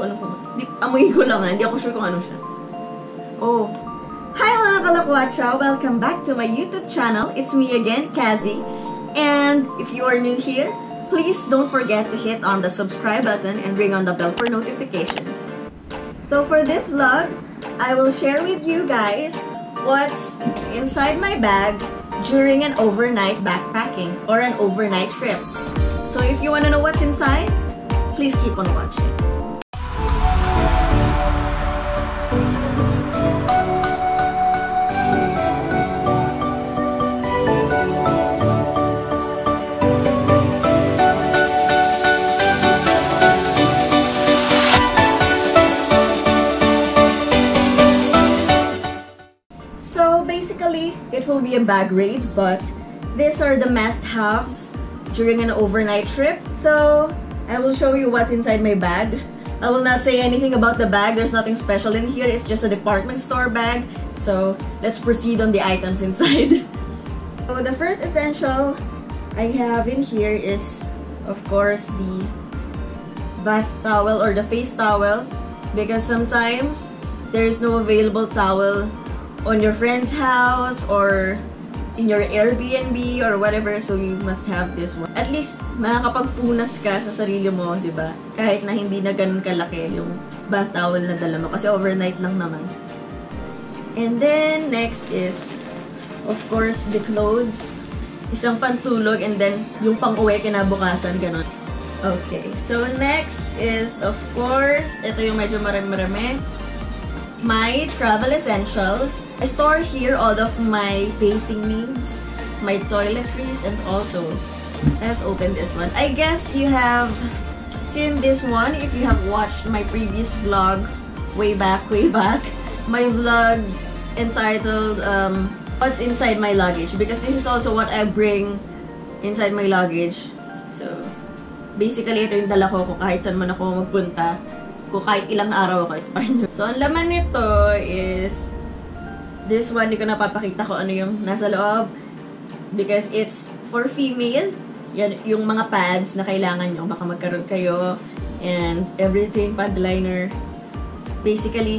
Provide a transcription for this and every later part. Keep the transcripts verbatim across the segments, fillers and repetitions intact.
ko ano kung... Di, amoy ko lang ha. Hindi ako sure kung ano siya. Oh. Hi mga kalakwatsa! Welcome back to my YouTube channel. It's me again, Kazi. And if you are new here, please don't forget to hit on the subscribe button and ring on the bell for notifications. So for this vlog, I will share with you guys what's inside my bag during an overnight backpacking or an overnight trip. So if you want to know what's inside, please keep on watching. So basically, it will be a bag raid, but these are the must-haves during an overnight trip. So I will show you what's inside my bag. I will not say anything about the bag. There's nothing special in here. It's just a department store bag. So let's proceed on the items inside. So the first essential I have in here is, of course, the bath towel or the face towel, because sometimes there is no available towel on your friend's house or in your Airbnb or whatever, so you must have this one. At least, makakapagpunas ka sa sarili mo, di ba? Kahit na hindi na ganun kalaki yung bath towel na dala mo, kasi overnight lang naman. And then, next is, of course, the clothes. Isang pantulog, and then, yung pang-uwi kinabukasan, ganun. Okay, so next is, of course, ito yung medyo marami-marami. My travel essentials. I store here all of my bathing needs, my toiletries, and also, let's open this one. I guess you have seen this one if you have watched my previous vlog way back, way back. My vlog entitled, um, What's Inside My Luggage, because this is also what I bring inside my luggage. So, basically, ito yung dala ko kung kahit saan man ako magpunta. Kung kahit ilang araw ako, ito pa rin. So, ang laman nito is this one. Di ko napapakita ko ano yung nasa loob because it's for female. Yan, yung mga pads na kailangan nyo. Baka magkaroon kayo and everything, pad liner. Basically,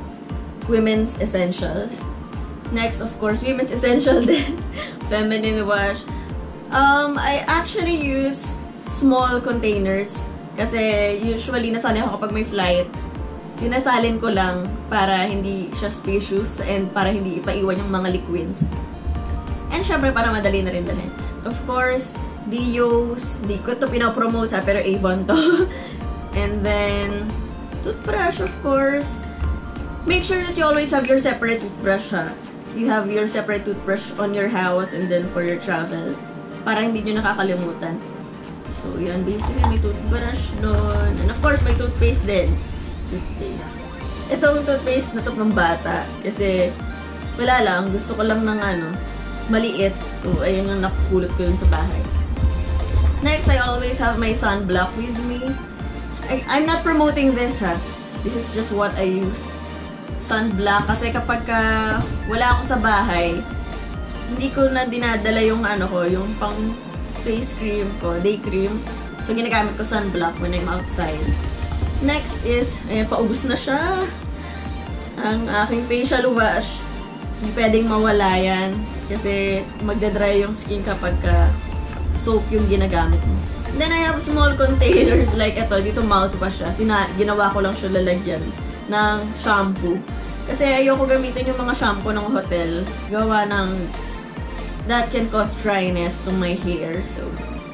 women's essentials. Next, of course, women's essential din. Feminine wash. Um, I actually use small containers. Kasi usually, nasanay ako kapag may flight, sinasalin ko lang para hindi siya spacious and para hindi ipaiwan yung mga liquids. And syempre, para madali na rin dalhin. Of course, Dios, di ko ito pinapromote ha, pero Avon to. And then, toothbrush, of course. Make sure that you always have your separate toothbrush ha. You have your separate toothbrush on your house and then for your travel. Para hindi nyo nakakalimutan. So, yan. Basically, may toothbrush doon. And of course, may toothpaste din. Toothpaste. Itong toothpaste na to ng bata. Kasi, wala lang. Gusto ko lang ng ano, maliit. So, ayun yung nakapulot ko yun sa bahay. Next, I always have my sunblock with me. I, I'm not promoting this, ha. This is just what I use. Sunblock. Kasi kapag ka wala ako sa bahay, hindi ko na dinadala yung ano ko, yung pang face cream ko, day cream. So, ginagamit ko sunblock when I'm outside. Next is, ayan, paubos na siya. Ang aking facial wash. Hindi pwedeng mawala yan. Kasi, magdadry yung skin kapag ka soap yung ginagamit mo. And then, I have small containers like ito. Dito mouthwash siya. Sina ginawa ko lang siya lalagyan ng shampoo. Kasi ayoko gamitin yung mga shampoo ng hotel. Gawa ng that can cause dryness to my hair. So,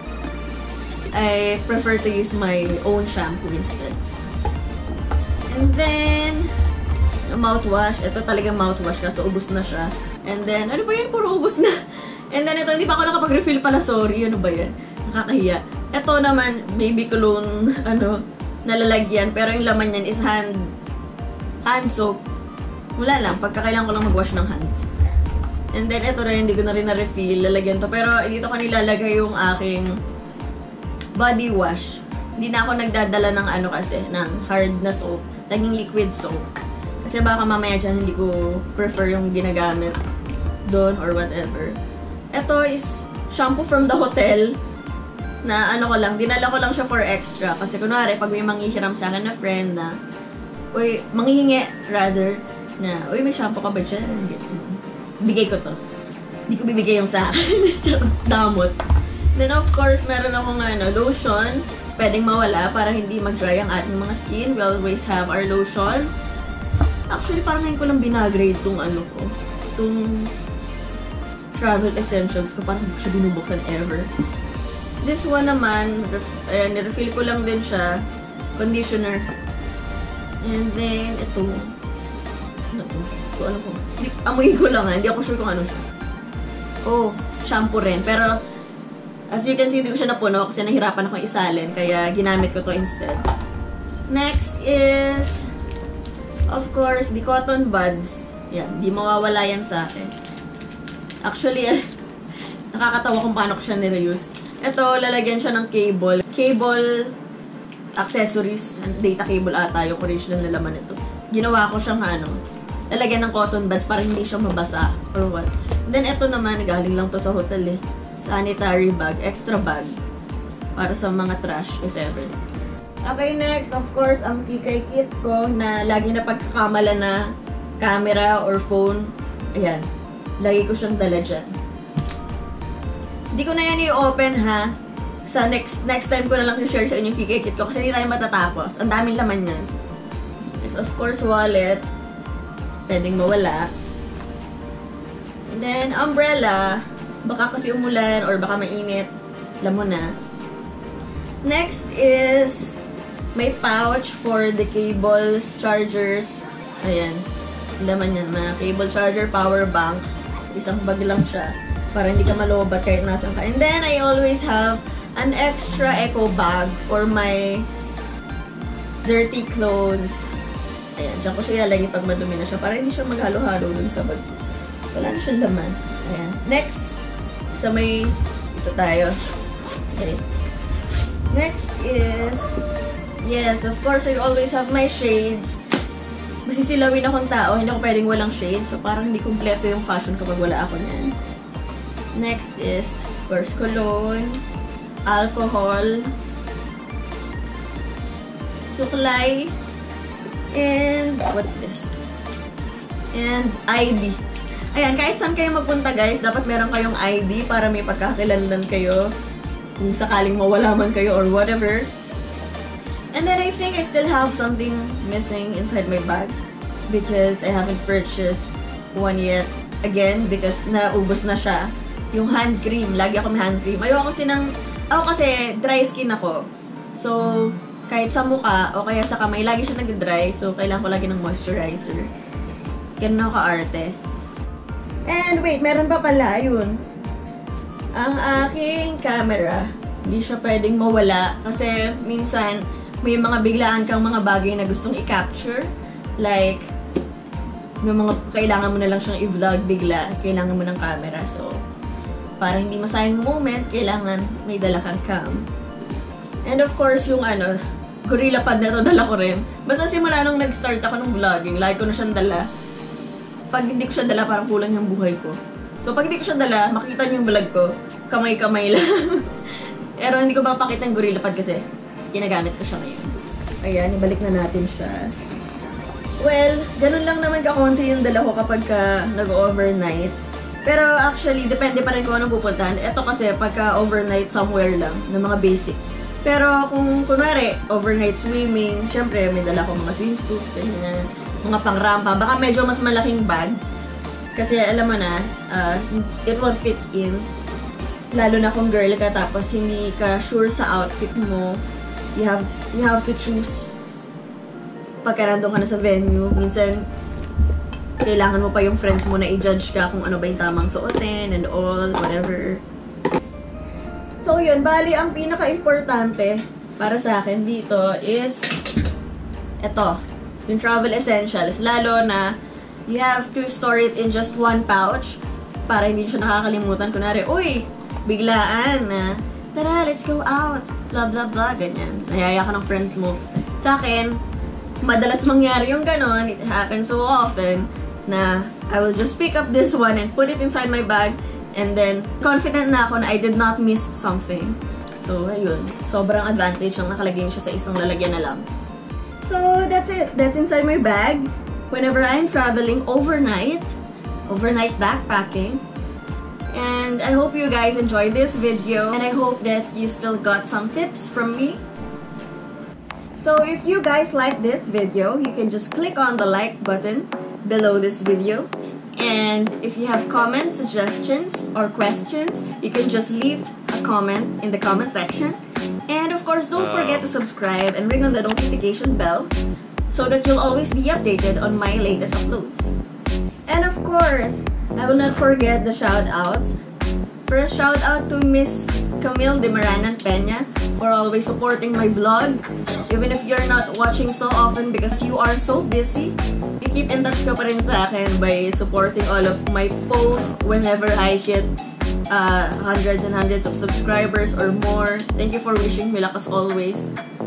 I prefer to use my own shampoo instead. And then, yung mouthwash. Ito talagang mouthwash kasi ubos na siya. And then, ano ba yan? Puro ubos na. And then, ito, hindi pa ako nakapag-refill pala. Sorry, ano ba yan? Nakakahiya. Ito naman, baby cologne, ano, nalalagyan. Pero yung laman yan is hand, hand soap. Wala lang. Pagkakailangan ko lang mag-wash ng hands. And then, ito rin, hindi ko na rin na-refill. Lalagyan to. Pero, dito ko nilalagay yung aking body wash. Hindi na ako nagdadala ng ano kasi, ng hard na soap. Naging liquid soap. Kasi baka mamaya dyan, hindi ko prefer yung ginagamit doon or whatever. Ito is shampoo from the hotel. na ano ko lang, dinala ko lang siya for extra. Kasi kunwari, pag may manghihiram sa akin na friend na, uy, manghihingi, rather, na, uy, may shampoo ka ba dyan? Bigay ko to. Hindi ko bibigay yung sa akin. Damot. Then, of course, meron akong ano, lotion. Pwedeng mawala para hindi mag-dry ang ating mga skin. We always have our lotion. Actually, parang ngayon ko lang binagrade tong ano ko. Tong travel essentials ko. Parang hindi ko siya binubuksan ever. This one naman, uh, nirefill ko lang din siya. Conditioner. And then, ito. Ano to? Ito, ano ko? Amoy ko lang ha. Hindi ako sure kung ano siya. Oh, shampoo rin. Pero, as you can see, hindi ko siya napuno kasi nahirapan akong isalin. Kaya, ginamit ko to instead. Next is, of course, the cotton buds. Yan, di mawawala yan sa akin. Actually, nakakatawa kung paano ko siya nireuse. Ito, lalagyan siya ng cable. Cable accessories. Data cable ata yung original na laman ito. Ginawa ko siyang ano, lalagyan ng cotton buds para hindi siya mabasa or what. Then, ito naman, galing lang to sa hotel eh. Sanitary bag, extra bag. Para sa mga trash, if ever. Okay, next, of course, ang kikay kit ko na lagi na pagkakamala na camera or phone. Ayan. Lagi ko siyang dala dyan. Hindi ko na yan i-open ha. Sa next next time ko na lang i-share sa inyo yung kikay kit ko kasi hindi tayo matatapos. Ang daming laman yan. It's of course wallet. Pwedeng mawala. And then umbrella. Baka kasi umulan or baka mainit. Alam mo na. Next is may pouch for the cables, chargers. Ayan. Laman yan. Mga cable charger, power bank. Isang bag lang siya. Para hindi ka malobat kahit nasan ka. And then, I always have an extra eco bag for my dirty clothes. Ayan, dyan ko siya ilalagay pag madumi na siya. Para hindi siya maghalo-halo dun sa bag. Wala na siyang laman. Ayan. Next, sa may, ito tayo. Okay. Next is, yes, of course, I always have my shades. Masisilawin akong tao, hindi ako pwedeng walang shades. So, parang hindi kumpleto yung fashion kapag wala ako niyan. Next is, of course, cologne, alcohol, suklay, and what's this? And I D. Ayan, kahit saan kayo magpunta guys, dapat meron kayong I D para may pagkakakilanlan kayo kung sakaling mawala man kayo or whatever. And then I think I still have something missing inside my bag because I haven't purchased one yet. Again, because naubos na siya. Yung hand cream. Lagi ako may hand cream. Ayoko kasi ng... Ako kasi dry skin ako. So, kahit sa mukha o kaya sa kamay, lagi siya nag-dry. So, kailangan ko lagi ng moisturizer. Ganun ako ka-arte. And wait, meron pa pala. Yun. Ang aking camera. Hindi siya pwedeng mawala. Kasi minsan, may mga biglaan kang mga bagay na gustong i-capture. Like, may mga kailangan mo na lang siyang i-vlog bigla. Kailangan mo ng camera. So, para hindi masayang moment, kailangan may dala kang cam. And of course, yung ano, Gorilla Pad na ito, dala ko rin. Basta simula nung nag-start ako ng vlogging, lagi ko na siyang dala. Pag hindi ko siya dala, parang kulang yung buhay ko. So, pag hindi ko siya dala, makikita niyo yung vlog ko, kamay-kamay lang. Pero hindi ko papakita yung Gorilla Pad kasi ginagamit ko siya ngayon. Ayan, ibalik na natin siya. Well, ganun lang naman kakonti yung dala ko kapag ka nag-overnight. Pero actually, depende pa rin kung anong pupuntahan. Ito kasi pagka overnight somewhere lang, ng mga basic. Pero kung kunwari, overnight swimming, syempre may dala ko mga swimsuit, ganyan, mga pangrampa. Baka medyo mas malaking bag. Kasi alam mo na, uh, it won't fit in. Lalo na kung girl ka tapos hindi ka sure sa outfit mo. You have, you have to choose pagka nandun ka na sa venue. Minsan, kailangan mo pa yung friends mo na i-judge ka kung ano ba yung tamang suotin and all, whatever. So yun, bali ang pinaka-importante para sa akin dito is ito, yung travel essentials. Lalo na you have to store it in just one pouch para hindi siya nakakalimutan. Kunwari, uy, biglaan na, tara, let's go out, blah blah blah, ganyan. Nayaya ka ng friends mo. Sa akin, madalas mangyari yung ganon, it happens so often, na I will just pick up this one and put it inside my bag and then confident na ako na I did not miss something. So, ayun. Sobrang advantage lang nakalagay siya sa isang lalagyan na lang. So, that's it. That's inside my bag. Whenever I'm traveling overnight, overnight backpacking. And I hope you guys enjoyed this video. And I hope that you still got some tips from me. So, if you guys like this video, you can just click on the like button below this video. And if you have comments, suggestions, or questions, you can just leave a comment in the comment section. And of course, don't forget to subscribe and ring on the notification bell so that you'll always be updated on my latest uploads. And of course, I will not forget the shout-outs. First, shout-out to Miss Camille de Maranan Peña for always supporting my vlog. Even if you're not watching so often because you are so busy, you keep in touch ka pa rin sa akin by supporting all of my posts whenever I hit uh, hundreds and hundreds of subscribers or more. Thank you for wishing me luck as always.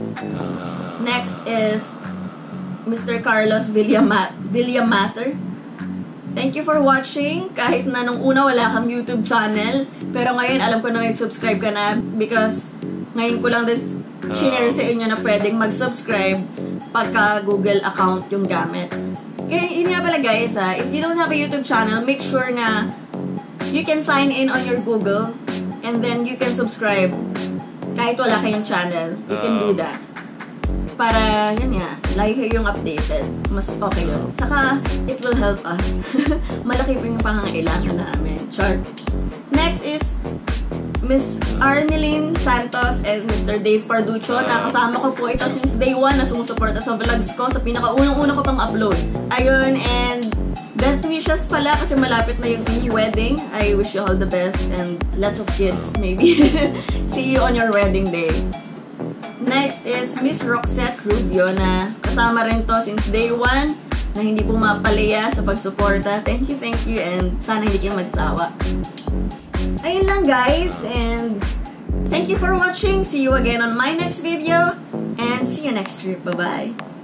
Next is Mister Carlos Villama Villamater. Thank you for watching. Kahit na nung una wala kang YouTube channel, pero ngayon alam ko na nag-subscribe ka na because ngayon ko lang din shinare sa inyo na pwedeng mag-subscribe pagka Google account yung gamit. Kaya yun nga pala guys ha, if you don't have a YouTube channel, make sure na you can sign in on your Google and then you can subscribe kahit wala kayong channel. You can do that. Para, yun nga, lagi kayong updated. Mas okay yun. Saka, it will help us. Malaki po yung pangangailangan namin. Chart. Next is Miss Arneline Santos and Mister Dave Parducho. Nakasama ko po ito since day one na sumusuporta sa vlogs ko sa pinakaunang-una ko pang upload. Ayun, and best wishes pala kasi malapit na yung inyong wedding. I wish you all the best and lots of kids maybe. See you on your wedding day. Next is Miss Roxette Rubio na kasama rin to since day one na hindi pumapalaya sa pagsuporta. Thank you, thank you, and sana hindi kayo magsawa. Ayun lang guys, and thank you for watching. See you again on my next video, and see you next trip. Bye-bye!